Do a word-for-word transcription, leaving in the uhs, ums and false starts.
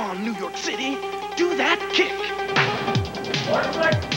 on, New York City. Do that kick. One,